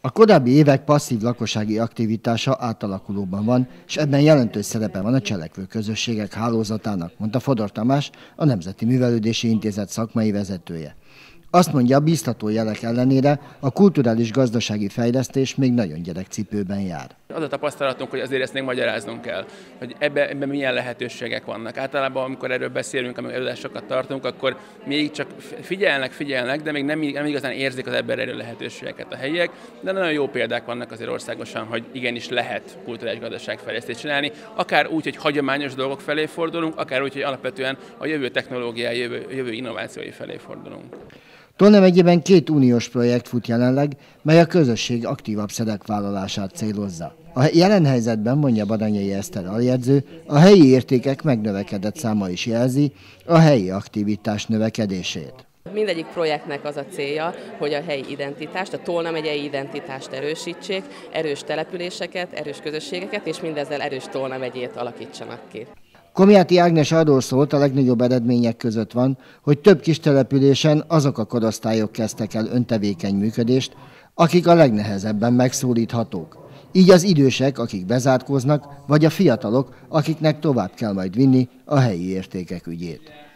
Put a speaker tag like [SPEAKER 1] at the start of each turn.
[SPEAKER 1] A korábbi évek passzív lakossági aktivitása átalakulóban van, és ebben jelentős szerepe van a cselekvő közösségek hálózatának, mondta Fodor Tamás, a Nemzeti Művelődési Intézet szakmai vezetője. Azt mondja, biztató jelek ellenére a kulturális-gazdasági fejlesztés még nagyon gyerekcipőben jár.
[SPEAKER 2] Az a tapasztalatunk, hogy azért ezt még magyaráznunk kell, hogy ebben milyen lehetőségek vannak. Általában, amikor erről beszélünk, amikor előadásokat tartunk, akkor még csak figyelnek, de még nem igazán érzik az ebben erő lehetőségeket a helyiek, de nagyon jó példák vannak azért országosan, hogy igenis lehet kulturális gazdaságfejlesztést csinálni, akár úgy, hogy hagyományos dolgok felé fordulunk, akár úgy, hogy alapvetően a jövő technológiái, jövő innovációi felé fordulunk.
[SPEAKER 1] Tolna megyében 2 uniós projekt fut jelenleg, mely a közösség aktívabb szerepvállalását célozza. A jelen helyzetben, mondja Badanyai Eszter aljegyző, a helyi értékek megnövekedett száma is jelzi a helyi aktivitás növekedését.
[SPEAKER 3] Mindegyik projektnek az a célja, hogy a helyi identitást, a Tolna megyei identitást erősítsék, erős településeket, erős közösségeket, és mindezzel erős Tolna megyét alakítsanak ki.
[SPEAKER 1] Komjáti Ágnes arról szólt, a legnagyobb eredmények között van, hogy több kistelepülésen azok a korosztályok kezdtek el öntevékeny működést, akik a legnehezebben megszólíthatók. Így az idősek, akik bezárkóznak, vagy a fiatalok, akiknek tovább kell majd vinni a helyi értékek ügyét.